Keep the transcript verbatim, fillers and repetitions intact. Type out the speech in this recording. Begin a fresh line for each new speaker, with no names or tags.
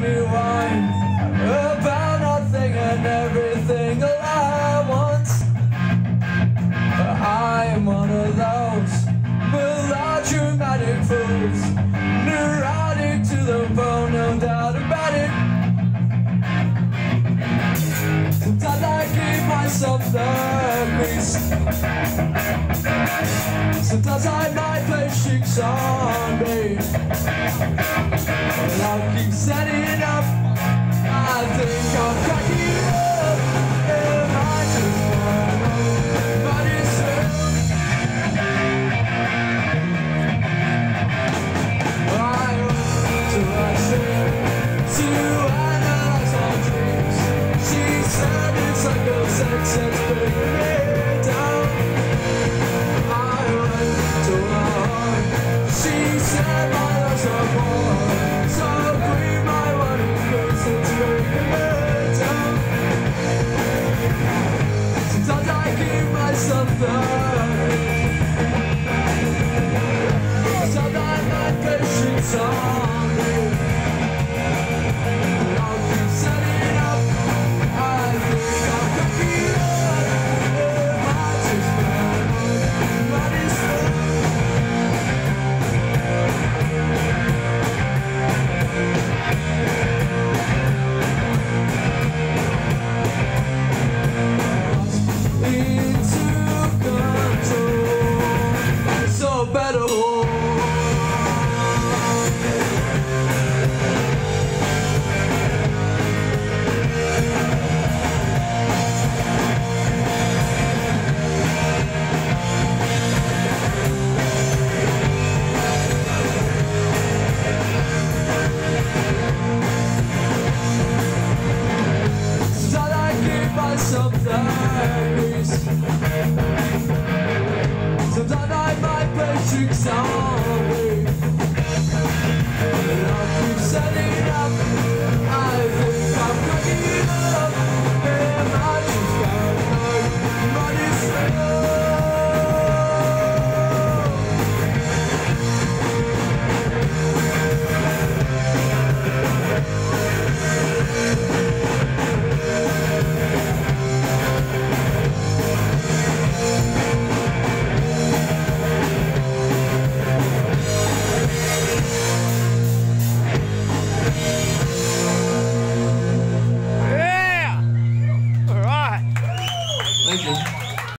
me whine about nothing and everything all at once. I'm one of those melodramatic fools, neurotic to the bone, no doubt about it. Sometimes I give myself the grease. Sometimes I might play tricks on me, and I'll keep setting